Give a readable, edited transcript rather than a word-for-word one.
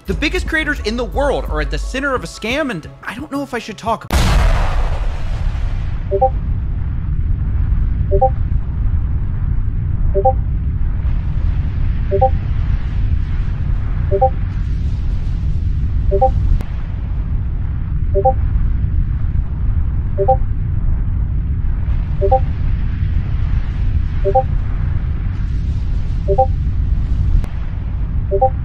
The biggest creators in the world are at the center of a scam, and I don't know if I should talk about it.